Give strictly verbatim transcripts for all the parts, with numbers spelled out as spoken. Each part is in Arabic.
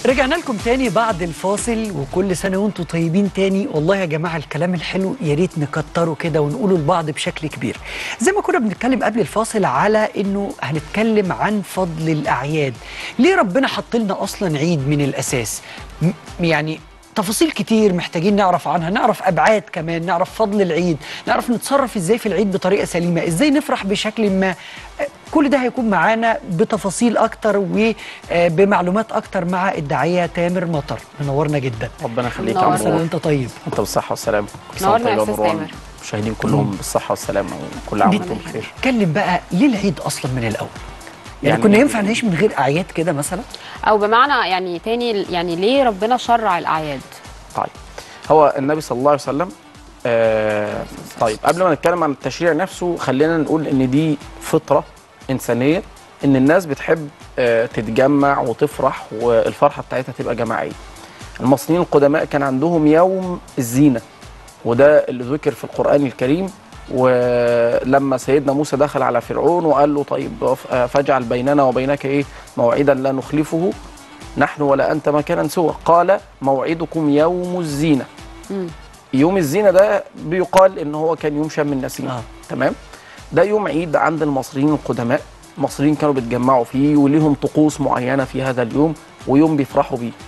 رجعنا لكم تاني بعد الفاصل، وكل سنة وانتم طيبين تاني. والله يا جماعة الكلام الحلو يا ريت نكتره كده ونقوله لبعض بشكل كبير. زي ما كنا بنتكلم قبل الفاصل على انه هنتكلم عن فضل الأعياد. ليه ربنا حط لنا أصلا عيد من الأساس؟ يعني تفاصيل كتير محتاجين نعرف عنها، نعرف أبعاد كمان، نعرف فضل العيد، نعرف نتصرف إزاي في العيد بطريقة سليمة، إزاي نفرح بشكل ما. كل ده هيكون معانا بتفاصيل أكتر وبمعلومات أكتر مع الداعية تامر مطر. منورنا جدا. ربنا يخليك يا عمرو. كل سنة وأنت طيب. أنت بالصحة والسلامة. نورنا يا أستاذ تامر. المشاهدين كلهم بالصحة والسلامة وكل عام وأنتم بخير. اتكلم بقى ليه العيد أصلا من الأول؟ يعني, يعني كنا ينفع نعيش من غير أعياد كده مثلا؟ أو بمعنى يعني تاني، يعني ليه ربنا شرع الأعياد؟ طيب هو النبي صلى الله عليه وسلم آه طيب قبل ما نتكلم عن التشريع نفسه خلينا نقول إن دي فطرة إنسانية، إن الناس بتحب آه تتجمع وتفرح والفرحة بتاعتها تبقى جماعية. المصريين القدماء كان عندهم يوم الزينة، وده اللي ذكر في القرآن الكريم. ولما سيدنا موسى دخل على فرعون وقال له طيب فاجعل بيننا وبينك ايه موعدا لا نخلفه نحن ولا انت مكانا سوى، قال موعدكم يوم الزينه. مم. يوم الزينه ده بيقال ان هو كان يوم شم النسيم. آه. تمام. ده يوم عيد عند المصريين القدماء، المصريين كانوا بيتجمعوا فيه وليهم طقوس معينه في هذا اليوم، ويوم بيفرحوا بيه.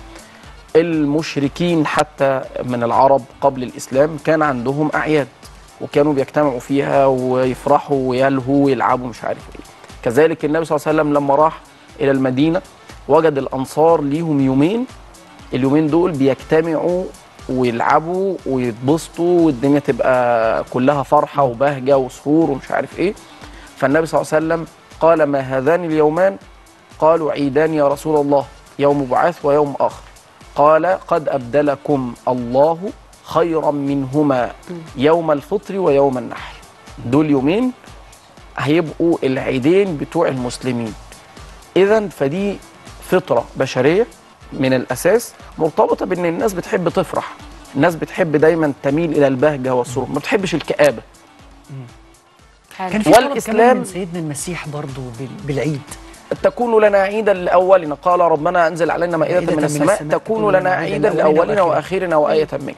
المشركين حتى من العرب قبل الاسلام كان عندهم اعياد وكانوا بيجتمعوا فيها ويفرحوا ويلهوا ويلعبوا مش عارف ايه. كذلك النبي صلى الله عليه وسلم لما راح الى المدينه وجد الانصار ليهم يومين، اليومين دول بيجتمعوا ويلعبوا ويتبسطوا والدنيا تبقى كلها فرحه وبهجه وسرور ومش عارف ايه. فالنبي صلى الله عليه وسلم قال ما هذان اليومان؟ قالوا عيدان يا رسول الله، يوم بعث ويوم اخر. قال قد ابدلكم الله خيرا منهما يوم الفطر ويوم النحر. دول يومين هيبقوا العيدين بتوع المسلمين. إذن فدي فطرة بشرية من الأساس مرتبطة بأن الناس بتحب تفرح، الناس بتحب دايما تميل إلى البهجة والسرور، ما بتحبش الكآبة. كان في طلب كمان من سيدنا المسيح برضو بالعيد، تكون لنا عيدا لأولنا، قال ربنا أنزل علينا مائدة من السماء تكون لنا عيدا لأولنا وآخرنا وآية منك.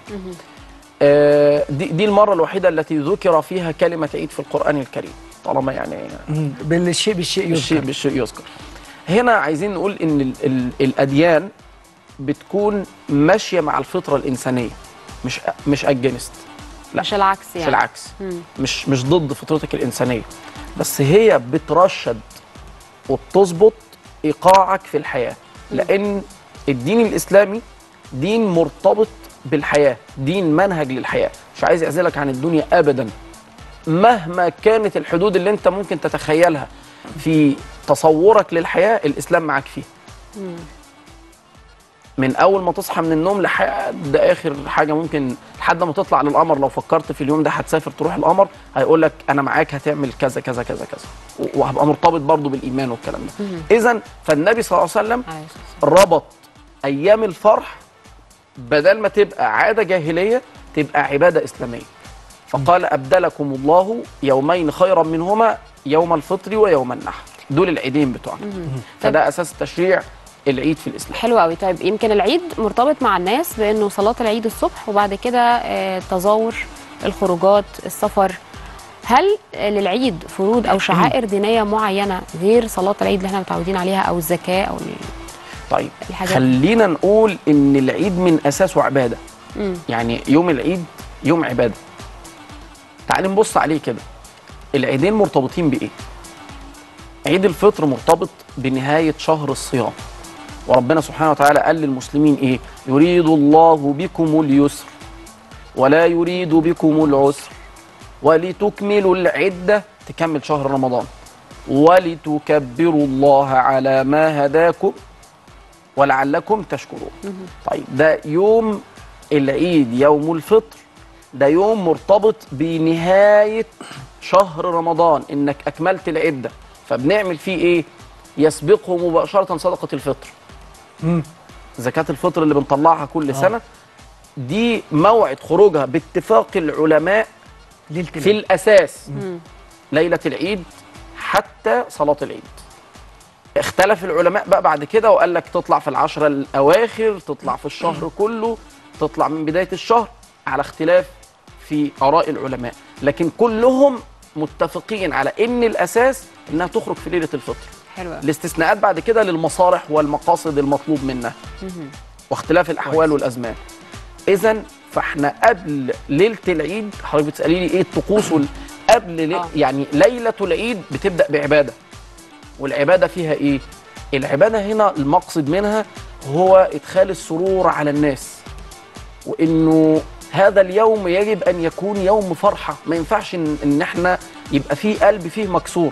آه دي, دي المرة الوحيدة التي ذكر فيها كلمة عيد في القرآن الكريم، طالما يعني بالشيء بالشيء يذكر. بالشيء بالشيء يذكر. هنا عايزين نقول إن ال ال الأديان بتكون ماشية مع الفطرة الإنسانية، مش مش أجنست، لا مش العكس يعني. مش العكس. مم. مش مش ضد فطرتك الإنسانية، بس هي بترشد وبتظبط إيقاعك في الحياة. لأن الدين الإسلامي دين مرتبط بالحياة، دين منهج للحياة، مش عايز يعزلك عن الدنيا أبدا مهما كانت الحدود اللي انت ممكن تتخيلها في تصورك للحياة. الإسلام معاك فيه من أول ما تصحى من النوم لحد آخر حاجة ممكن، لحد ما تطلع للقمر. لو فكرت في اليوم ده هتسافر تروح القمر هيقول لك أنا معاك هتعمل كذا كذا كذا كذا، وهبقى مرتبط برضو بالإيمان والكلام ده. إذن فالنبي صلى الله عليه وسلم ربط أيام الفرح بدل ما تبقى عادة جاهلية تبقى عبادة إسلامية، فقال أبدلكم الله يومين خيرا منهما يوم الفطر ويوم النحر. دول العيدين بتوعنا. فده أساس تشريع العيد في الإسلام. حلو قوي. طيب يمكن العيد مرتبط مع الناس بأنه صلاة العيد الصبح وبعد كده آه تظاهر، الخروجات، السفر. هل للعيد فروض أو شعائر دينية معينة غير صلاة العيد اللي احنا متعودين عليها أو الزكاة أو طيب خلينا نقول ان العيد من اساسه عباده. مم. يعني يوم العيد يوم عباده. تعالي نبص عليه كده، العيدين مرتبطين بايه؟ عيد الفطر مرتبط بنهايه شهر الصيام، وربنا سبحانه وتعالى قال للمسلمين ايه؟ يريد الله بكم اليسر ولا يريد بكم العسر ولتكملوا العده، تكمل شهر رمضان، ولتكبروا الله على ما هداكم ولعلكم تشكرون. طيب ده يوم العيد يوم الفطر، ده يوم مرتبط بنهاية شهر رمضان، انك اكملت العدة، فبنعمل فيه ايه؟ يسبقه مباشرة صدقة الفطر. مم. زكاة الفطر اللي بنطلعها كل آه. سنة، دي موعد خروجها باتفاق العلماء في الأساس مم. ليلة العيد حتى صلاة العيد. اختلف العلماء بقى بعد كده وقال لك تطلع في العشرة الأواخر، تطلع في الشهر كله، تطلع من بداية الشهر، على اختلاف في آراء العلماء، لكن كلهم متفقين على إن الأساس إنها تخرج في ليلة الفطر. حلوة. الاستثناءات بعد كده للمصالح والمقاصد المطلوب منها واختلاف الأحوال والأزمان. إذن فاحنا قبل ليلة العيد، حضرتك بتسألي لي إيه الطقوس وال... قبل لي... آه. يعني ليلة العيد بتبدأ بعبادة، والعبادة فيها إيه؟ العبادة هنا المقصد منها هو إدخال السرور على الناس، وإنه هذا اليوم يجب أن يكون يوم فرحة، ما ينفعش إن, إن إحنا يبقى فيه قلب فيه مكسور.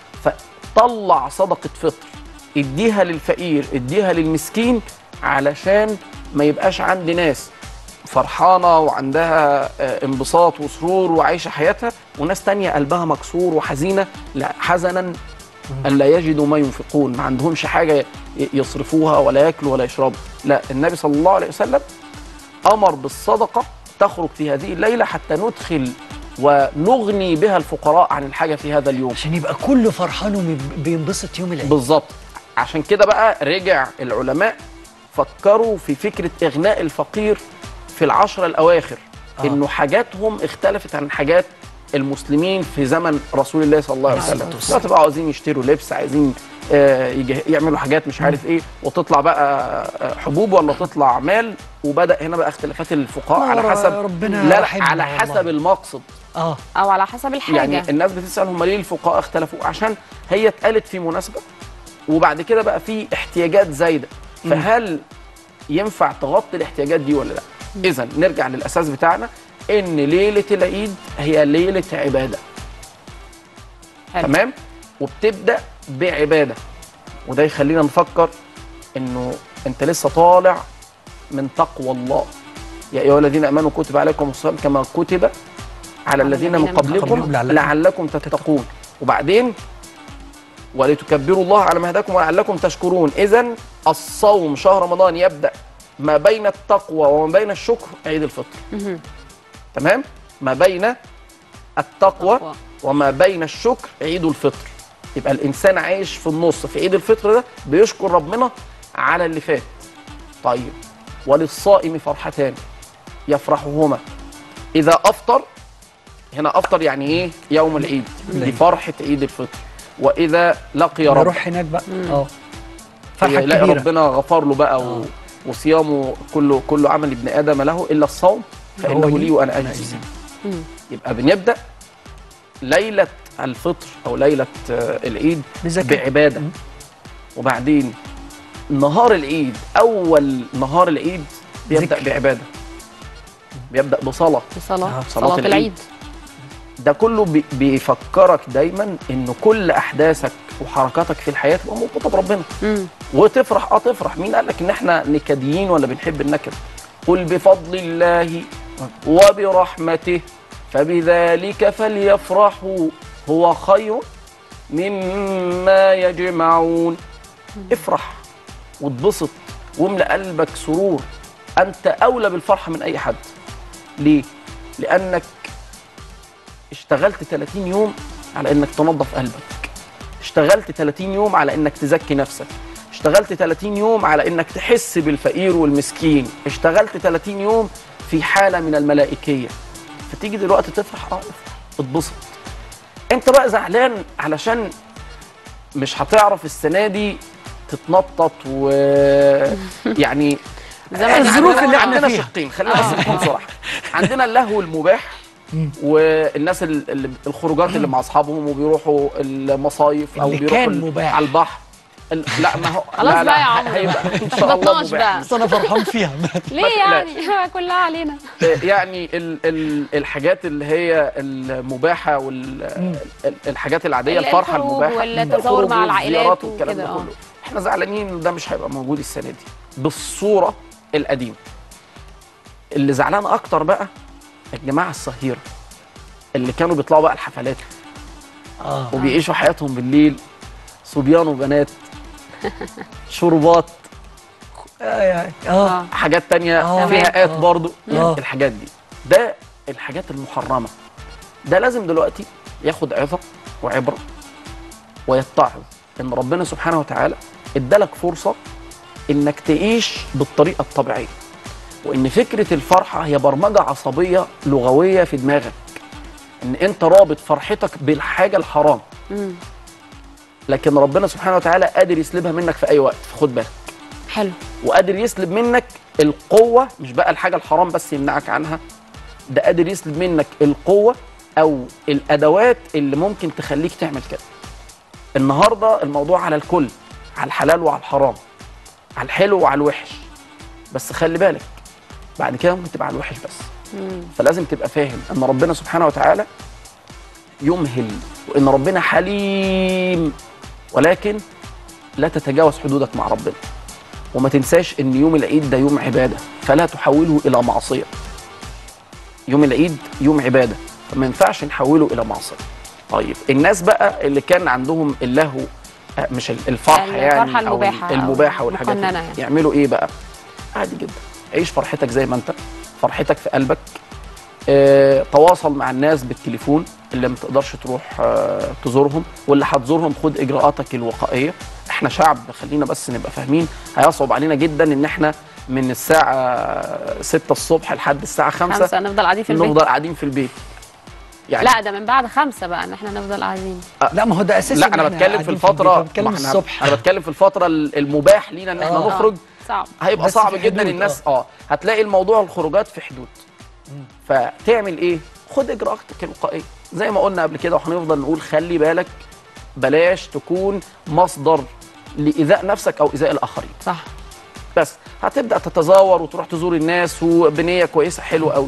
فطلع صدقة فطر، اديها للفقير، اديها للمسكين، علشان ما يبقاش عند ناس فرحانة وعندها انبساط وسرور وعايشة حياتها، وناس تانية قلبها مكسور وحزينة، لا حزنا أن لا يجدوا ما ينفقون، ما عندهمش حاجة يصرفوها ولا ياكلوا ولا يشربوا. لا، النبي صلى الله عليه وسلم أمر بالصدقة تخرج في هذه الليلة حتى ندخل ونغني بها الفقراء عن الحاجة في هذا اليوم، عشان يبقى كله فرحان وبينبسط يوم العيد. بالظبط. عشان كده بقى رجع العلماء فكروا في فكرة إغناء الفقير في العشرة الأواخر، آه. إنه حاجاتهم اختلفت عن حاجات المسلمين في زمن رسول الله صلى الله عليه وسلم. دلوقتي بقى عايزين يشتروا لبس، عايزين آه يعملوا حاجات مش عارف ايه، وتطلع بقى حبوب ولا تطلع مال، وبدأ هنا بقى اختلافات الفقهاء على حسب ربنا لا على حسب والله. المقصد، اه او على حسب الحاجه. يعني الناس بتسأل هم ليه الفقهاء اختلفوا؟ عشان هي اتقالت في مناسبة، وبعد كده بقى في احتياجات زايدة، فهل ينفع تغطي الاحتياجات دي ولا لا؟ إذن نرجع للأساس بتاعنا، إن ليلة العيد هي ليلة عبادة. حلو. تمام؟ وبتبدأ بعبادة، وده يخلينا نفكر إنه أنت لسه طالع من تقوى الله. يا أيها الذين آمنوا كتب عليكم الصيام كما كتب على الذين من قبلكم لعلكم تتقون. وبعدين ولتكبروا الله على ما هداكم ولعلكم تشكرون. إذن الصوم شهر رمضان يبدأ ما بين التقوى وما بين الشكر عيد الفطر. تمام؟ ما بين التقوى أقوى. وما بين الشكر عيد الفطر. يبقى الإنسان عايش في النص في عيد الفطر ده بيشكر ربنا على اللي فات. طيب، وللصائم فرحتان يفرحهما إذا أفطر. هنا أفطر يعني إيه؟ يوم العيد، دي فرحة عيد الفطر. وإذا لقي ربه، يروح هناك بقى اه فرحة كبيرة، ربنا غفر له بقى و... وصيامه كله كله عمل ابن آدم له إلا الصوم فإنه لي وأنا أجزي. يبقى بنبدأ ليلة الفطر أو ليلة العيد بزكاة. بعبادة. مم. وبعدين نهار العيد، أول نهار العيد بيبدأ ذكر. بعبادة، بيبدأ بصلاة بصلاة آه. صلاة, صلاة العيد. ده كله بي... بيفكرك دايما إنه كل أحداثك وحركاتك في الحياة تبقى مربوطة بربنا. مم. وتفرح اه تفرح. مين قال لك ان احنا نكديين ولا بنحب النكد؟ قل بفضل الله وبرحمته فبذلك فليفرحوا هو خير مما يجمعون. افرح واتبسط واملأ قلبك سرور، انت اولى بالفرحه من اي حد. ليه؟ لانك اشتغلت ثلاثين يوم على انك تنظف قلبك، اشتغلت ثلاثين يوم على انك تزكي نفسك، اشتغلت ثلاثين يوم على انك تحس بالفقير والمسكين، اشتغلت ثلاثين يوم في حالة من الملائكية. فتيجي دلوقتي تفرح، اه افرح اتبسط. انت بقى زعلان علشان مش هتعرف السنة دي تتنطط و يعني الظروف اللي احنا عندنا فيها. شقين، خلينا بس نكون صراحة. عندنا اللهو المباح والناس اللي الخروجات اللي مع اصحابهم وبيروحوا المصايف او بيروحوا على البحر. لا ما هو خلاص بقى يا عمرو هيبقى ان شاء الله مباح، بس انا فرحان فيها. ليه يعني؟ كلها علينا. يعني ال ال الحاجات اللي هي المباحه والحاجات العاديه، الفرحه المباحه والتزاور مع العائلات والكلام ده كله، احنا زعلانين ده مش هيبقى موجود السنه دي بالصوره القديمه. اللي زعلان اكتر بقى الجماعه الصهيره اللي كانوا بيطلعوا بقى الحفلات اه وبيعيشوا حياتهم بالليل، صبيان وبنات، شربات، اه اه حاجات تانية آه. فيها آيات برضو. آه. الحاجات دي ده الحاجات المحرمة. ده لازم دلوقتي ياخد عظة وعبرة ويتعظ ان ربنا سبحانه وتعالى ادالك فرصه انك تعيش بالطريقه الطبيعيه، وان فكره الفرحه هي برمجه عصبيه لغويه في دماغك، ان انت رابط فرحتك بالحاجه الحرام. مم. لكن ربنا سبحانه وتعالى قادر يسلبها منك في اي وقت، فخد بالك. حلو. وقادر يسلب منك القوه، مش بقى الحاجه الحرام بس يمنعك عنها، ده قادر يسلب منك القوه او الادوات اللي ممكن تخليك تعمل كده. النهارده الموضوع على الكل، على الحلال وعلى الحرام، على الحلو وعلى الوحش، بس خلي بالك بعد كده ممكن تبقى على الوحش بس. مم. فلازم تبقى فاهم ان ربنا سبحانه وتعالى يمهل، وان ربنا حليم، ولكن لا تتجاوز حدودك مع ربنا. وما تنساش ان يوم العيد ده يوم عباده، فلا تحوله الى معصيه. يوم العيد يوم عباده، فما ينفعش نحوله الى معصيه. طيب الناس بقى اللي كان عندهم اللهو، مش الفرحه يعني، الفرحة المباحة او المباحه أو والحاجات دي، يعني. يعملوا ايه بقى؟ عادي جدا، عيش فرحتك زي ما انت، فرحتك في قلبك. اه، تواصل مع الناس بالتليفون، اللي ما تقدرش تروح اه تزورهم، واللي هتزورهم خد اجراءاتك الوقائيه. احنا شعب، خلينا بس نبقى فاهمين، هيصعب علينا جدا ان احنا من الساعه ستة الصبح لحد الساعه خمسة خمسة نفضل قاعدين في البيت. نفضل قاعدين في البيت يعني. لا، ده من بعد خمسة بقى ان احنا نفضل قاعدين. لا، ما هو ده اساسي. لا، انا بتكلم في الفتره، بتكلم ما احنا- الصبح. انا بتكلم في الفتره المباح لينا ان احنا آه. نخرج. صعب. هيبقى بس صعب في جدا. حدود، الناس اه هتلاقي الموضوع الخروجات في حدود. فتعمل ايه؟ خد اجراءاتك الوقائيه زي ما قلنا قبل كده، وهنفضل نقول خلي بالك، بلاش تكون مصدر لايذاء نفسك او ايذاء الاخرين. صح. بس هتبدا تتزاور وتروح تزور الناس وبنيه كويسه حلوه قوي.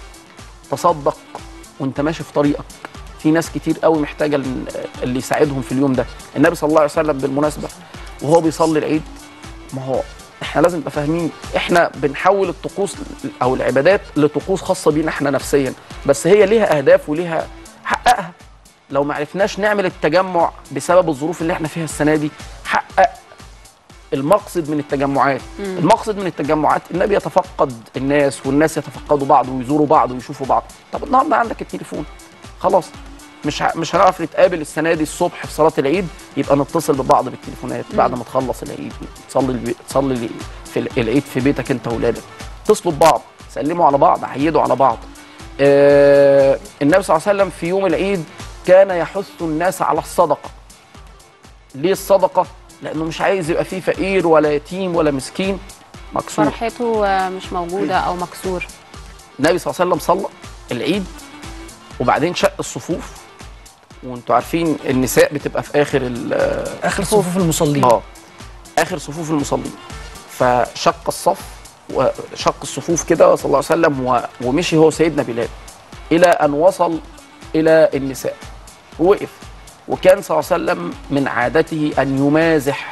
تصدق وانت ماشي في طريقك، في ناس كتير قوي محتاجه اللي يساعدهم في اليوم ده. النبي صلى الله عليه وسلم بالمناسبه وهو بيصلي العيد، ما هو احنا لازم نبقى فاهمين، احنا بنحول الطقوس او العبادات لطقوس خاصه بينا احنا نفسيا، بس هي ليها اهداف وليها حققها. لو ما عرفناش نعمل التجمع بسبب الظروف اللي احنا فيها السنه دي، حقق المقصد من التجمعات. مم. المقصد من التجمعات النبي يتفقد الناس، والناس يتفقدوا بعض ويزوروا بعض ويشوفوا بعض. طب النهارده عندك التليفون، خلاص مش ه... مش هنعرف نتقابل السنه دي الصبح في صلاه العيد، يبقى نتصل ببعض بالتليفونات. مم. بعد ما تخلص العيد تصلي البي... تصلي في العيد في بيتك انت واولادك، اتصلوا ببعض، سلموا على بعض، عيدوا على بعض. آه... النبي صلى الله عليه وسلم في يوم العيد كان يحث الناس على الصدقه. ليه الصدقه؟ لانه مش عايز يبقى فيه فقير ولا يتيم ولا مسكين مكسور، فرحته مش موجوده او مكسور. النبي صلى الله عليه وسلم صلى العيد وبعدين شق الصفوف، وانتوا عارفين النساء بتبقى في اخر اخر صفوف المصلين، اه اخر صفوف المصلين. فشق الصف وشق الصفوف كده صلى الله عليه وسلم، ومشي هو سيدنا بلال الى ان وصل الى النساء ووقف. وكان صلى الله عليه وسلم من عادته أن يمازح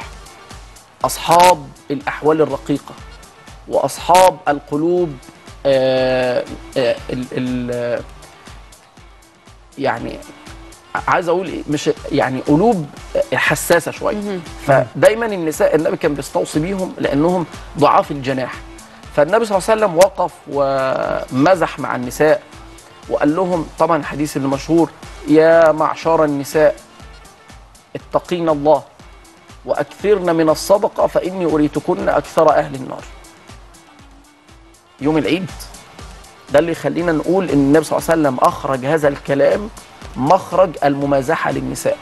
أصحاب الأحوال الرقيقة وأصحاب القلوب آآ آآ ال ال يعني عايز أقول إيه، مش يعني قلوب حساسة شوية. فدايما النساء النبي كان بيستوصي بيهم لأنهم ضعاف الجناح. فالنبي صلى الله عليه وسلم وقف ومزح مع النساء وقال لهم، طبعا الحديث المشهور، يا معشر النساء اتقين الله واكثرن من الصدقه فاني اريتكن اكثر اهل النار. يوم العيد ده اللي يخلينا نقول ان النبي صلى الله عليه وسلم اخرج هذا الكلام مخرج الممازحه للنساء،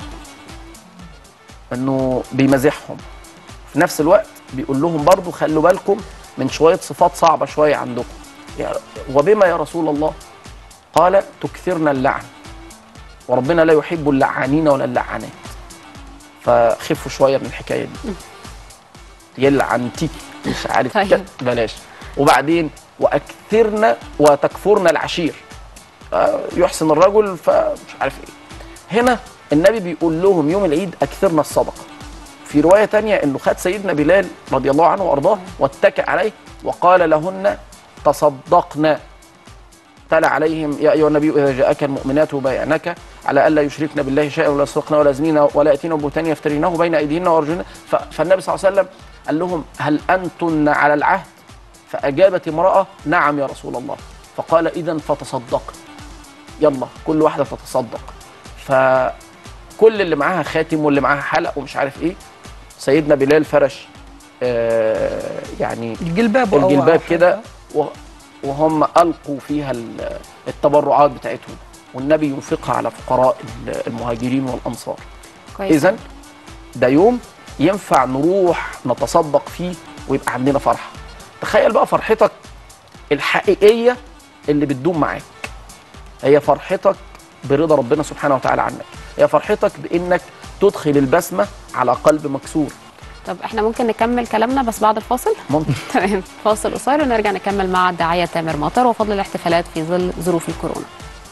انه بيمازحهم في نفس الوقت بيقول لهم برضو خلوا بالكم من شويه صفات صعبه شويه عندكم. وبما يا رسول الله؟ قال تكثرن اللعن، وربنا لا يحب اللعانين ولا اللعانات، فخفوا شويه من الحكايه دي. يلعنتك مش عارف طيب. بلاش. وبعدين واكثرن وتكفرن العشير، يحسن الرجل فمش عارف ايه. هنا النبي بيقول لهم يوم العيد اكثرن الصدقه. في روايه ثانيه انه خد سيدنا بلال رضي الله عنه وارضاه واتكى عليه وقال لهن تصدقنا. تلا عليهم يا ايها النبي اذا جاءك المؤمنات يبايعنك على الا يشركن بالله شيئا ولا يسرقن ولا يزنين ولا ياتين بهتان يفترينه بين ايديهن وارجلهن. فالنبي صلى الله عليه وسلم قال لهم هل انتن على العهد؟ فاجابت امراه نعم يا رسول الله. فقال اذا فتصدقن، يلا كل واحده تتصدق. ف كل اللي معاها خاتم واللي معاها حلق ومش عارف ايه. سيدنا بلال فرش آه يعني الجلباب الجلباب كده، وهم ألقوا فيها التبرعات بتاعتهم، والنبي ينفقها على فقراء المهاجرين والأنصار. إذن ده يوم ينفع نروح نتصدق فيه ويبقى عندنا فرحة. تخيل بقى فرحتك الحقيقية اللي بتدوم معاك، هي فرحتك برضا ربنا سبحانه وتعالى عنك، هي فرحتك بإنك تدخل البسمة على قلب مكسور. طب احنا ممكن نكمل كلامنا بس بعد الفاصل؟ ممكن. تمام، فاصل قصير ونرجع نكمل مع الداعية تامر مطر وفضل الاحتفالات في ظل ظروف الكورونا.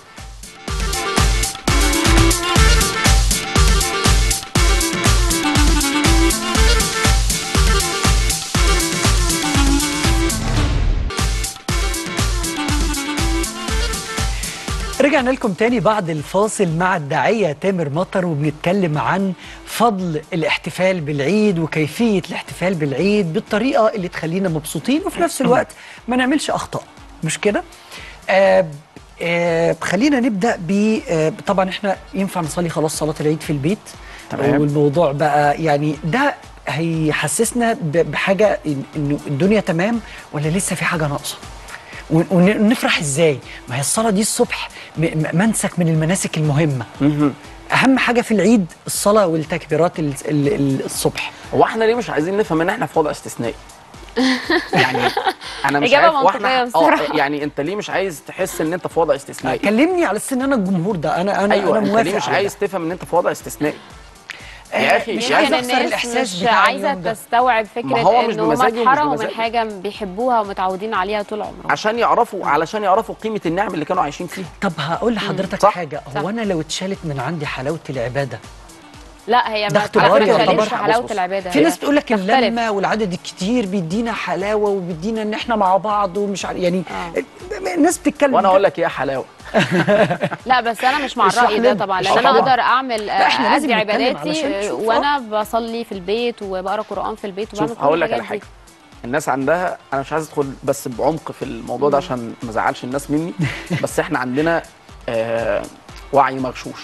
رجعنا لكم تاني بعد الفاصل مع الداعية تامر مطر، وبنتكلم عن فضل الاحتفال بالعيد وكيفية الاحتفال بالعيد بالطريقة اللي تخلينا مبسوطين وفي نفس الوقت ما نعملش أخطاء، مش كده؟ آه آه خلينا نبدأ ب آه طبعا احنا ينفع نصلي خلاص صلاة العيد في البيت. تمام. والموضوع بقى يعني ده هيحسسنا بحاجة إنه الدنيا تمام ولا لسه في حاجة ناقصة؟ ونفرح ازاي؟ ما هي الصلاه دي الصبح منسك من المناسك المهمه. اهم حاجه في العيد الصلاه والتكبيرات الصبح. هو احنا ليه مش عايزين نفهم ان احنا في وضع استثنائي؟ يعني انا مش إجابة عارف منطقية بصراحة. يعني انت ليه مش عايز تحس ان انت في وضع استثنائي؟ كلمني على السن انا الجمهور ده، انا انا أيوة، انا موافق. انت ليه مش عايز تفهم ان انت في وضع استثنائي؟ يا اخي مش عايز اخسر الاحساس مش عايزه تستوعب فكره انه هم اتحرموا من حاجه بيحبوها ومتعودين عليها طول عمرهم عشان يعرفوا علشان يعرفوا قيمه النعم اللي كانوا عايشين فيها. طب هقول لحضرتك حاجه، هو انا لو اتشالت من عندي حلاوه العباده، لا هي ما بتختلفش حلاوه العباده. في ناس تقول لك اللمه والعدد الكتير بيدينا حلاوه وبيدينا ان احنا مع بعض ومش يعني آه. الناس بتتكلم. وانا اقول لك ايه حلاوه. لا بس انا مش مع الراي ده طبعا، لان انا اقدر اعمل ادي عباداتي وانا بصلي في البيت وبقرا قران في البيت وبعمل كل هقول لك على حاجه. الناس عندها، انا مش عايز ادخل بس بعمق في الموضوع ده عشان ما ازعلش الناس مني، بس احنا عندنا آه وعي مغشوش.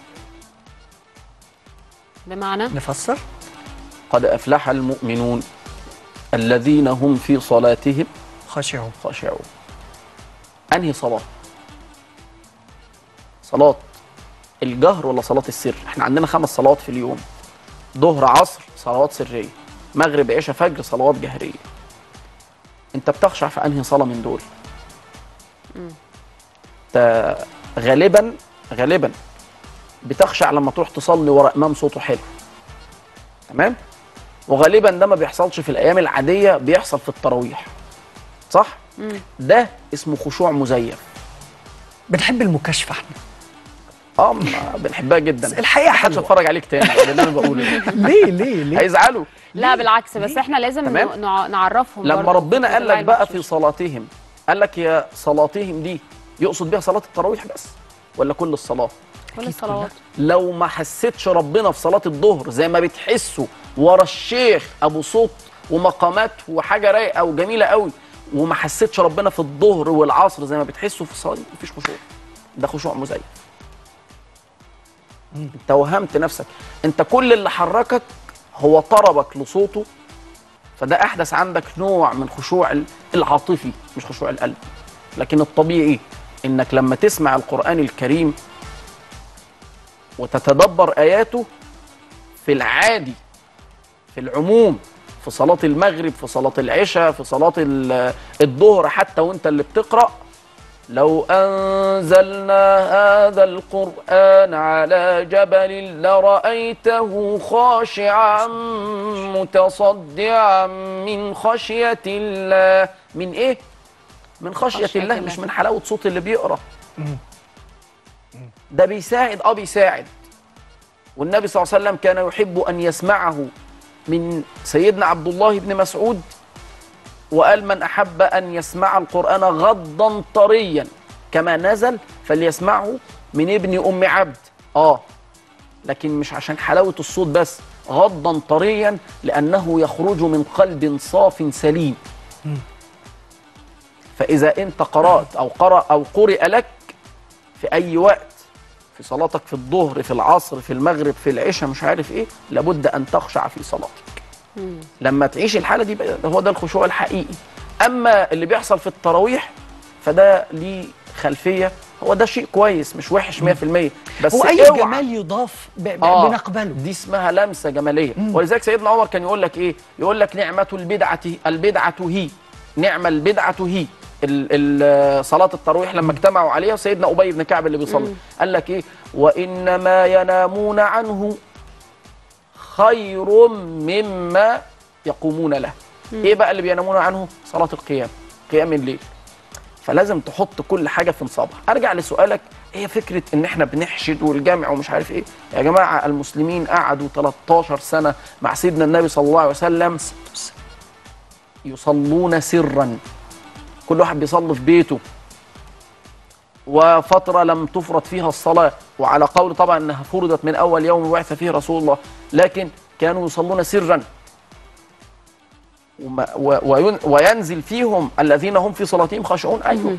بمعنى نفسر. قد أفلح المؤمنون الذين هم في صلاتهم خاشعون خاشعون. أنهي صلاة؟ صلاة الجهر ولا صلاة السر؟ احنا عندنا خمس صلوات في اليوم، ظهر عصر صلوات سرية، مغرب عشاء فجر صلوات جهرية. انت بتخشع في أنهي صلاة من دول؟ انت غالبا غالبا بتخشع لما تروح تصلي ورا امام صوته حلو. تمام؟ وغالبا ده ما بيحصلش في الايام العاديه، بيحصل في التراويح. صح؟ مم. ده اسمه خشوع مزيف. بنحب المكاشفه احنا. اه بنحبها جدا. الحقيقه محدش اتفرج عليك تاني اللي انا بقوله. ليه ليه ليه؟ هيزعلوا. لا بالعكس، بس احنا لازم نعرفهم. لما ربنا قال لك بقى في صلاتهم، قال لك يا صلاتهم دي يقصد بيها صلاه التراويح بس ولا كل الصلاه؟ كل الصلوات. لو ما حسيتش ربنا في صلاة الظهر زي ما بتحسه ورا الشيخ أبو صوت ومقامات وحاجة رايقة وجميلة قوي، وما حسيتش ربنا في الظهر والعصر زي ما بتحسه في الصلاة، مفيش خشوع. ده خشوع مزيف. انت وهمت نفسك. انت كل اللي حركك هو طربك لصوته، فده أحدث عندك نوع من خشوع العاطفي مش خشوع القلب. لكن الطبيعي انك لما تسمع القرآن الكريم وتتدبر آياته في العادي في العموم، في صلاة المغرب، في صلاة العشاء، في صلاة الظهر، حتى وانت اللي بتقرأ، لو أنزلنا هذا القرآن على جبل لرأيته خاشعا متصدعا من خشية الله. من ايه؟ من خشية, خشية الله, الله، مش من حلاوة صوت اللي بيقرأ. ده بيساعد اه بيساعد. والنبي صلى الله عليه وسلم كان يحب ان يسمعه من سيدنا عبد الله بن مسعود، وقال من احب ان يسمع القرآن غضا طريا كما نزل فليسمعه من ابن ام عبد. اه لكن مش عشان حلاوة الصوت بس، غضا طريا لانه يخرج من قلب صاف سليم. فاذا انت قرأت او قرأ او قرئ لك في أي وقت في صلاتك في الظهر في العصر في المغرب في العشاء مش عارف ايه، لابد ان تخشع في صلاتك. مم. لما تعيش الحاله دي هو ده الخشوع الحقيقي. اما اللي بيحصل في التراويح فده ليه خلفيه، هو ده شيء كويس مش وحش مية في المية، بس هو اي اوعى جمال يضاف ب... ب... آه بنقبله. دي اسمها لمسه جماليه. مم. ولذلك سيدنا عمر كان يقول لك ايه؟ يقول لك نعمه البدعه البدعه هي، نعم البدعه هي ال ال صلاه التراويح لما اجتمعوا عليها. وسيدنا ابي بن كعب اللي بيصلي قال لك ايه؟ وانما ينامون عنه خير مما يقومون له. مم. ايه بقى اللي بينامون عنه؟ صلاه القيام، قيام الليل. فلازم تحط كل حاجه في نصابها. ارجع لسؤالك، هي فكره ان احنا بنحشد والجامع ومش عارف ايه. يا جماعه المسلمين قعدوا تلتاشر سنه مع سيدنا النبي صلى الله عليه وسلم يصلون سرا، كل واحد بيصلي في بيته، وفتره لم تفرض فيها الصلاه، وعلى قول طبعا انها فرضت من اول يوم بعث فيه رسول الله، لكن كانوا يصلون سرا وينزل فيهم الذين هم في صلاتهم خاشعون. ايوه،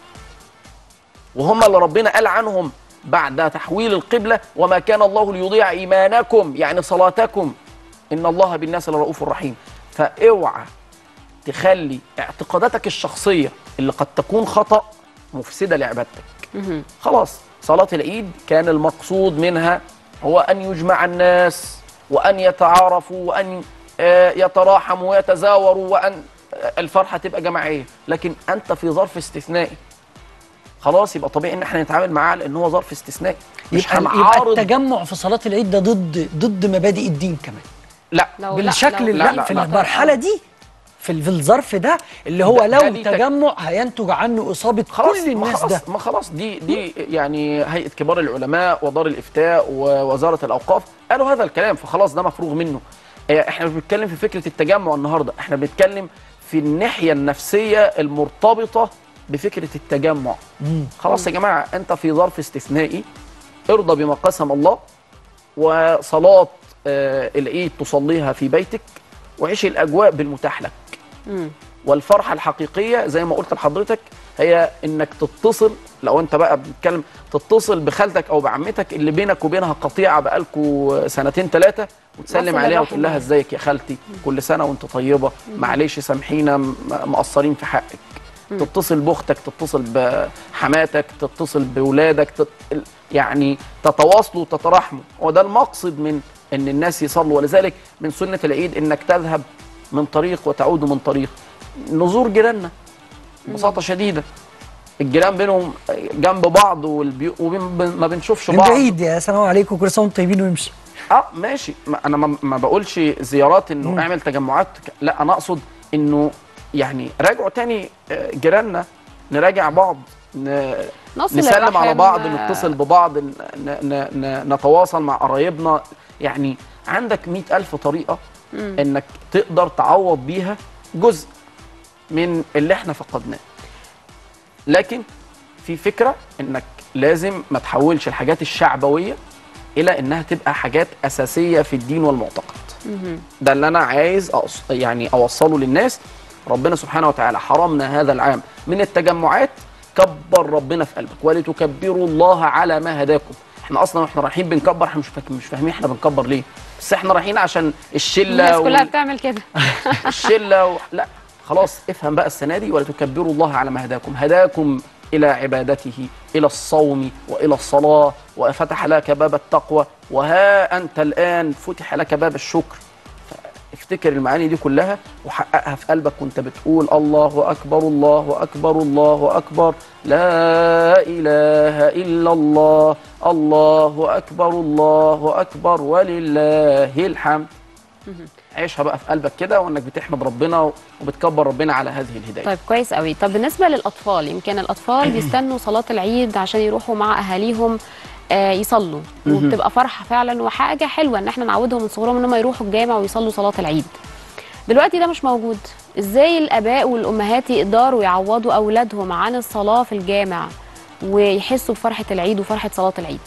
وهم اللي ربنا قال عنهم بعد تحويل القبلة وما كان الله ليضيع إيمانكم، يعني صلاتكم، إن الله بالناس لرؤوف رحيم. فاوعى تخلي اعتقاداتك الشخصية اللي قد تكون خطأ مفسدة لعبادتك. خلاص، صلاة العيد كان المقصود منها هو أن يجمع الناس وأن يتعارفوا وأن يتراحموا ويتزاوروا وأن الفرحة تبقى جماعية، لكن أنت في ظرف استثنائي. خلاص، يبقى طبيعي ان احنا نتعامل معاه لان هو ظرف استثنائي. مش يبقى, يبقى التجمع في صلاة العيد ده ضد ضد مبادئ الدين كمان. لا بالشكل لا, لا, لا في لا المرحلة دي، في في الظرف ده اللي هو لو تجمع هينتج عنه اصابة كل الناس. ما ده ما خلاص، دي دي يعني هيئة كبار العلماء ودار الافتاء ووزارة الاوقاف قالوا هذا الكلام، فخلاص ده مفروغ منه. احنا مش بنتكلم في فكرة التجمع النهارده، احنا بنتكلم في الناحية النفسية المرتبطة بفكرة التجمع. مم. خلاص يا جماعة، أنت في ظرف استثنائي، ارضى بما قسم الله، وصلاة آه العيد تصليها في بيتك، وعيش الأجواء بالمتاح لك. مم. والفرحة الحقيقية زي ما قلت لحضرتك هي إنك تتصل، لو أنت بقى بتتكلم تتصل بخالتك أو بعمتك اللي بينك وبينها قطيعة بقالكوا سنتين ثلاثة، وتسلم عليها وتقول لها ازيك يا خالتي، كل سنة وأنت طيبة، معلش سامحينا مقصرين في حقك. تتصل باختك، تتصل بحماتك، تتصل باولادك، تت... يعني تتواصلوا وتتراحموا. وده المقصد من ان الناس يصلوا. ولذلك من سنه العيد انك تذهب من طريق وتعود من طريق. نزور جيراننا ببساطه شديده، الجيران بينهم جنب بعض والبيو... وما بنشوفش بعض. بعيد يا سلام عليكم كل سنه وانتم طيبين ويمشي. اه ماشي، ما انا ما, ما بقولش زيارات انه مم. اعمل تجمعات، لا انا اقصد انه يعني راجعوا تاني جيراننا، نراجع بعض، نسلم على بعض، نتصل ببعض، ن ن ن نتواصل مع قرايبنا. يعني عندك مئة ألف طريقة مم. انك تقدر تعوض بيها جزء من اللي احنا فقدناه. لكن في فكرة انك لازم ما تحولش الحاجات الشعبوية الى انها تبقى حاجات اساسية في الدين والمعتقد. مم. ده اللي انا عايز يعني اوصله للناس. ربنا سبحانه وتعالى حرمنا هذا العام من التجمعات، كبر ربنا في قلبك ولتكبروا الله على ما هداكم. احنا اصلا واحنا رايحين بنكبر، احنا مش مش فاهمين احنا بنكبر ليه، بس احنا رايحين عشان الشله الناس كلها وال... بتعمل كده الشله و... لا خلاص افهم بقى السنه دي ولتكبروا الله على ما هداكم. هداكم الى عبادته، الى الصوم والى الصلاه، وفتح لك باب التقوى، وها انت الان فتح لك باب الشكر. افتكر المعاني دي كلها وحققها في قلبك وانت بتقول الله أكبر الله أكبر الله أكبر لا إله إلا الله الله أكبر الله أكبر ولله الحمد. عيشها بقى في قلبك كده، وانك بتحمد ربنا وبتكبر ربنا على هذه الهداية. طيب كويس قوي. طب بالنسبة للأطفال، يمكن الأطفال بيستنوا صلاة العيد عشان يروحوا مع أهاليهم آه يصلوا، وبتبقى فرحه فعلا وحاجه حلوه ان احنا نعودهم من صغرهم ان هم يروحوا الجامع ويصلوا صلاه العيد. دلوقتي ده مش موجود. ازاي الاباء والامهات يقدروا يعوضوا اولادهم عن الصلاه في الجامع ويحسوا بفرحه العيد وفرحه صلاه العيد؟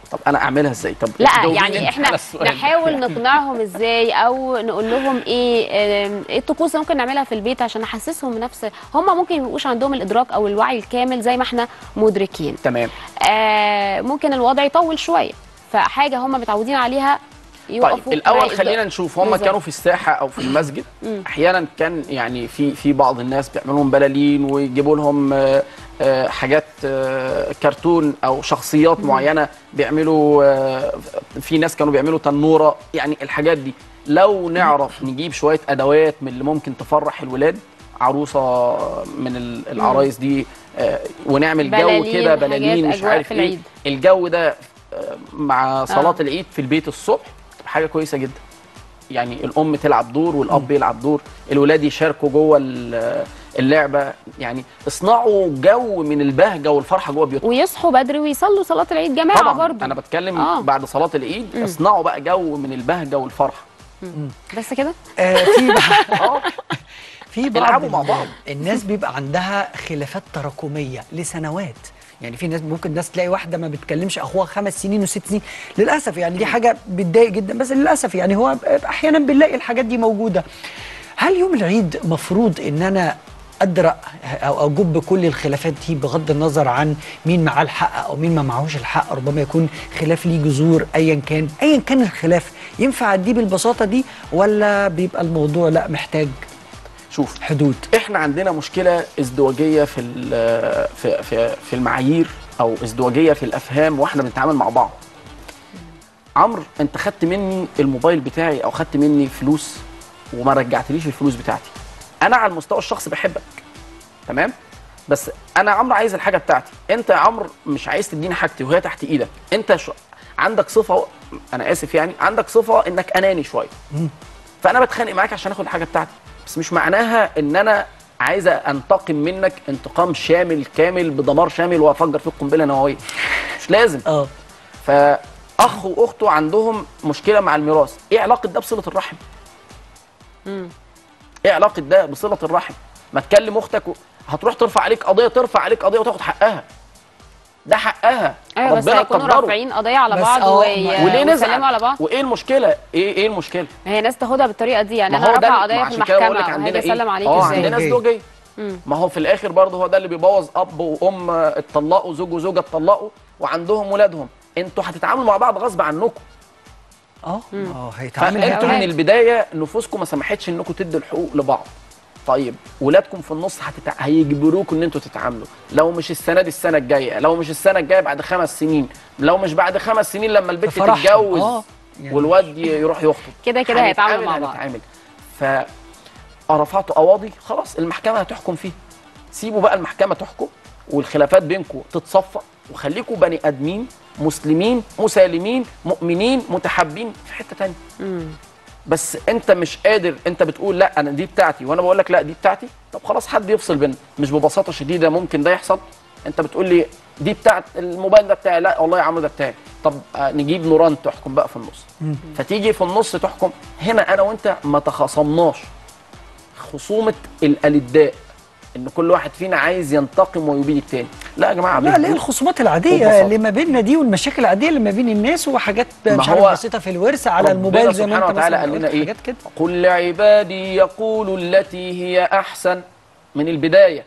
طب انا اعملها ازاي؟ طب لا جاوبيني يعني انت احنا على السؤال. نحاول نقنعهم ازاي، او نقول لهم ايه ايه الطقوس اللي ممكن نعملها في البيت عشان نحسسهم بنفس، هم ممكن ما يبقوش عندهم الادراك او الوعي الكامل زي ما احنا مدركين. تمام. آه ممكن الوضع يطول شويه، فحاجه هم متعودين عليها يوقفوا. طيب الاول خلينا نشوف هم كانوا في الساحه او في المسجد. احيانا كان يعني في في بعض الناس بيعملوا لهم بلالين ويجيبوا لهم آه آه حاجات آه كرتون او شخصيات مم. معينه بيعملوا. آه في ناس كانوا بيعملوا تنوره، يعني الحاجات دي لو نعرف نجيب شويه ادوات من اللي ممكن تفرح الولاد، عروسه من العرايس دي، آه ونعمل جو كده بلالين مش عارف ايه الجو ده آه مع صلاه آه. العيد في البيت الصبح، حاجه كويسه جدا. يعني الام تلعب دور والاب يلعب دور، الولاد يشاركوا جوه اللعبه، يعني اصنعوا جو من البهجه والفرحه جوه بيوتهم، ويصحوا بدري ويصلوا صلاه العيد جماعه. طبعا برضو انا بتكلم آه. بعد صلاه العيد مم. اصنعوا بقى جو من البهجه والفرحه. مم. بس كده آه في بقى في بعض مع بعض الناس بيبقى عندها خلافات تراكميه لسنوات. يعني في ناس ممكن ناس تلاقي واحده ما بتكلمش اخوها خمس سنين وست سنين، للاسف يعني دي حاجه بتضايق جدا، بس للاسف يعني هو احيانا بنلاقي الحاجات دي موجوده. هل يوم العيد مفروض ان انا ادرأ او اجب كل الخلافات دي بغض النظر عن مين معاه الحق او مين ما معهوش الحق؟ ربما يكون خلاف ليه جذور، ايا كان ايا كان الخلاف، ينفع اديه بالبساطه دي ولا بيبقى الموضوع لا محتاج شوف حدود؟ احنا عندنا مشكله ازدواجيه في في في في المعايير او ازدواجيه في الافهام واحنا بنتعامل مع بعض. عمرو انت خدت مني الموبايل بتاعي او خدت مني فلوس وما رجعتليش الفلوس بتاعتي، انا على المستوى الشخصي بحبك تمام، بس انا عمرو عايز الحاجه بتاعتي، انت يا عمرو مش عايز تديني حاجتي وهي تحت ايدك. انت شو... عندك صفه، انا اسف يعني، عندك صفه انك اناني شويه، فانا بتخانق معاك عشان اخد الحاجه بتاعتي، بس مش معناها ان انا عايزه انتقم منك انتقام شامل كامل بدمار شامل وافجر فيك قنبله نوويه، مش لازم. اه فاخ واخته عندهم مشكله مع الميراث، ايه علاقه ده بصله الرحم؟ امم ايه علاقه ده بصله الرحم؟ ما تكلم اختك و... هتروح ترفع عليك قضيه، ترفع عليك قضيه وتاخد حقها، ده حقها. ايوه بس هيكونوا رافعين قضيه على بعض وليه نسلموا على بعض. وايه المشكله؟ ايه ايه المشكله؟ هي ناس تاخدها بالطريقه دي، يعني انا رافع قضيه في المحكمه وهاجي اسلم عليك ازاي؟ اه عندنا ازدواجيه. ما هو في الاخر برضه هو ده اللي بيبوظ، اب وام اتطلقوا، زوج وزوجه اتطلقوا وعندهم ولادهم، انتوا هتتعاملوا مع بعض غصب عنكم. اه اه هيتعامل. فانتوا من البدايه نفوسكم ما سمحتش انكم تدوا الحقوق لبعض. طيب ولادكم في النص هتتع... هيجبروكم ان انتوا تتعاملوا، لو مش السنه دي السنه الجايه، لو مش السنه الجايه بعد خمس سنين، لو مش بعد خمس سنين لما البنت تتجوز آه. يعني والواد يروح يخطب، كده كده هيتعاملوا مع بعض. ف رفعتوا قواضي خلاص المحكمه هتحكم فيه، سيبوا بقى المحكمه تحكم والخلافات بينكم تتصفى، وخليكم بني ادمين مسلمين مسالمين مؤمنين متحابين في حته ثانيه. بس انت مش قادر، انت بتقول لا انا دي بتاعتي وانا بقول لك لا دي بتاعتي، طب خلاص حد يفصل بيننا. مش ببساطه شديده ممكن ده يحصل؟ انت بتقول لي دي بتاعت الموبايل ده بتاعي، لا والله يا عم ده بتاعي، طب نجيب نوران تحكم بقى في النص. مم. فتيجي في النص تحكم. هنا انا وانت ما تخاصمناش خصومه الالداء ان كل واحد فينا عايز ينتقم ويبيد التاني، لا يا جماعه. لا ليه الخصومات العاديه اللي ما بيننا دي والمشاكل العاديه اللي ما بين الناس وحاجات مش عارف بسيطه في الورثه على الموبايل زي ما انت مثلا قال لنا ايه؟ قل لعبادي يقولوا التي هي احسن من البدايه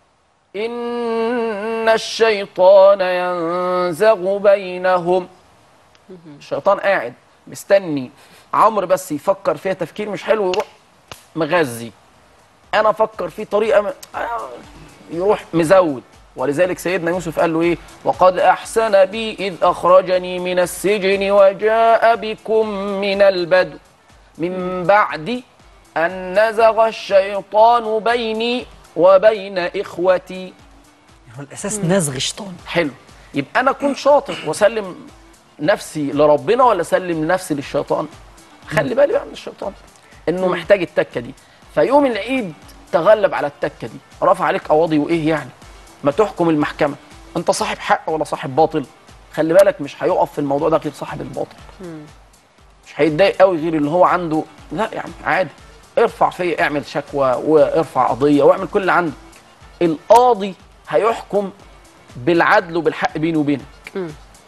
ان الشيطان ينزغ بينهم. الشيطان قاعد مستني عمرو بس يفكر فيها تفكير مش حلو ويروح مغذي، انا افكر فيه طريقه يروح مزود. ولذلك سيدنا يوسف قال له ايه؟ وقد احسن بي اذ اخرجني من السجن وجاء بكم من البدو من بعد ان نزغ الشيطان بيني وبين اخوتي. هو الاساس نزغ الشيطان. حلو، يبقى انا اكون شاطر واسلم نفسي لربنا ولا اسلم نفسي للشيطان؟ خلي بالي بقى من الشيطان انه محتاج التكه دي. فيوم العيد تغلب على التكه دي، رفع عليك قواضي وايه يعني؟ ما تحكم المحكمه، انت صاحب حق ولا صاحب باطل؟ خلي بالك مش هيقف في الموضوع ده غير صاحب الباطل. مم. مش هيتضايق قوي غير اللي هو عنده لا يعني عادي، ارفع فيا، اعمل شكوى وارفع قضيه واعمل كل اللي عندك. القاضي هيحكم بالعدل وبالحق بيني وبينك. مم.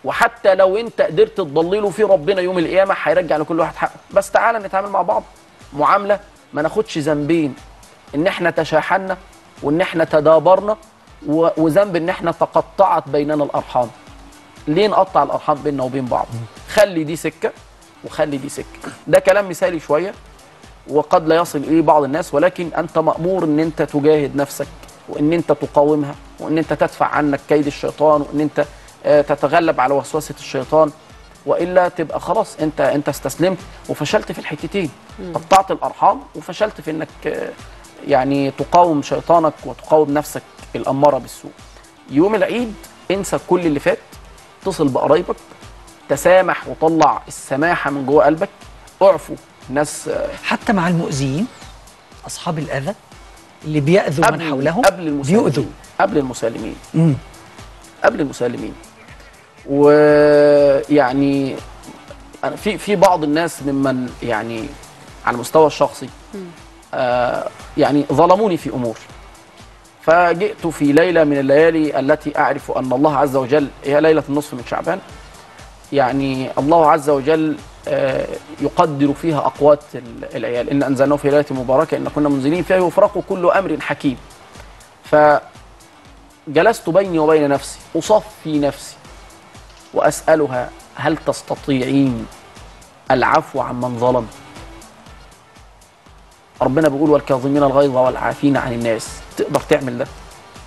وحتى لو انت قدرت تضلله في ربنا يوم القيامه هيرجع لكل واحد حقه. بس تعالى نتعامل مع بعض معامله ما ناخدش ذنبين، ان احنا تشاحنا وان احنا تدابرنا، و- وذنب ان احنا تقطعت بيننا الارحام. ليه نقطع الارحام بيننا وبين بعض؟ خلي دي سكه وخلي دي سكه. ده كلام مثالي شويه وقد لا يصل اليه بعض الناس، ولكن انت مامور ان انت تجاهد نفسك وان انت تقاومها وان انت تدفع عنك كيد الشيطان وان انت آه، تتغلب على وسوسه الشيطان، والا تبقى خلاص انت انت استسلمت وفشلت في الحتتين. قطعت الارحام وفشلت في انك آه، يعني تقاوم شيطانك وتقاوم نفسك الاماره بالسوء. يوم العيد انسى كل اللي فات، اتصل بقرايبك، تسامح وطلع السماحه من جوه قلبك، اعفو الناس آه، حتى مع المؤذيين، اصحاب الاذى اللي بيأذوا من حولهم، قبل المسالمين بيؤذوا قبل المسالمين مم. قبل المسالمين. ويعني أنا في في بعض الناس ممن يعني على المستوى الشخصي آه يعني ظلموني في امور، فجئت في ليله من الليالي التي اعرف ان الله عز وجل هي ليله النصف من شعبان، يعني الله عز وجل آه يقدر فيها اقوات ال- العيال. ان انزلناه في ليله مباركه ان كنا منزلين فيها يفرق كل امر حكيم. فجلست بيني وبين نفسي اصفي نفسي واسالها هل تستطيعين العفو عمن ظلم؟ ربنا بيقول والكاظمين الغيظ والعافين عن الناس. تقدر تعمل ده؟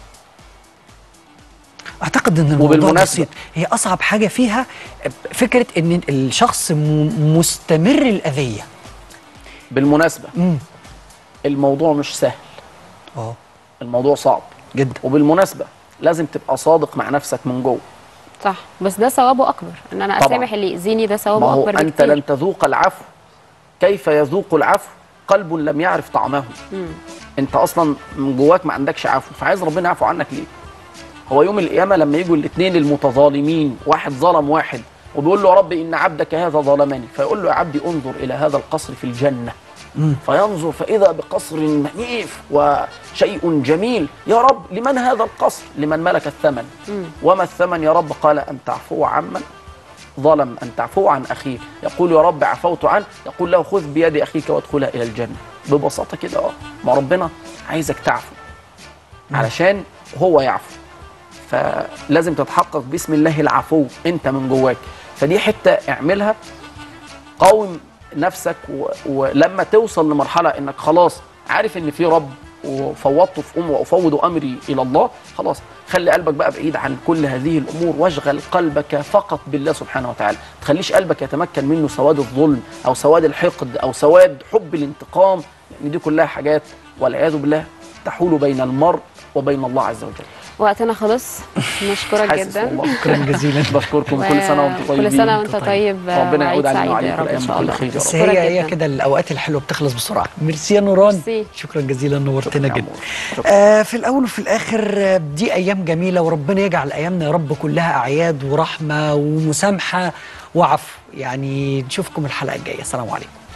اعتقد ان الموضوع وبالمناسبة- بسيط. هي اصعب حاجه فيها فكره ان الشخص م- مستمر الاذيه. بالمناسبه امم الموضوع مش سهل، اه الموضوع صعب جدا. وبالمناسبه لازم تبقى صادق مع نفسك من جوه. صح، بس ده ثوابه اكبر، ان انا طبعاً. اسامح اللي يأذيني ده ما ثوابه هو اكبر انت بكتير. لن تذوق العفو. كيف يذوق العفو قلب لم يعرف طعمه؟ مم. انت اصلا من جواك ما عندكش عفو، فعايز ربنا يعفو عنك ليه؟ هو يوم القيامه لما يجوا الاثنين المتظالمين، واحد ظلم واحد وبيقول له يا رب ان عبدك هذا ظلمني، فيقول له يا عبدي انظر الى هذا القصر في الجنه. مم. فينظر فاذا بقصر منيف وشيء جميل. يا رب لمن هذا القصر؟ لمن ملك الثمن. مم. وما الثمن يا رب؟ قال ان تعفو عمن ظلم، ان تعفو عن اخيه. يقول يا رب عفوت عنه، يقول له خذ بيد اخيك وادخلها الى الجنه. ببساطه كده اه ما ربنا عايزك تعفو علشان هو يعفو، فلازم تتحقق باسم الله العفو انت من جواك. فدي حته اعملها، قاوم نفسك و... ولما توصل لمرحله انك خلاص عارف ان في رب وفوضته في ام وافوض امري الى الله، خلاص خلي قلبك بقى بعيد عن كل هذه الامور واشغل قلبك فقط بالله سبحانه وتعالى. ما تخليش قلبك يتمكن منه سواد الظلم او سواد الحقد او سواد حب الانتقام، لان دي كلها حاجات والعياذ بالله تحول بين المرء وبين الله عز وجل. وقتنا خلص، نشكرك حاسس جدا. والله. شكرا جزيلا. بشكركم كل سنه وانتم طيبين. كل سنه وانت طيب. طيب. ربنا وعيد يعود علينا سعيد يا وعليكم رب ان الايام شاء بكل الله. خير يا بس رب. شكراً هي هي جداً. كده الاوقات الحلوه بتخلص بسرعه. ميرسي يا نوران. ميرسي. شكرا جزيلا، نورتنا شكراً جدا. عمور. شكراً. آه في الاول وفي الاخر آه، دي ايام جميله، وربنا يجعل ايامنا يا رب كلها اعياد ورحمه ومسامحه وعفو. يعني نشوفكم الحلقه الجايه. السلام عليكم.